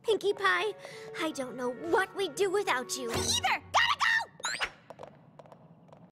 Pinkie Pie. I don't know what we'd do without you. Me either!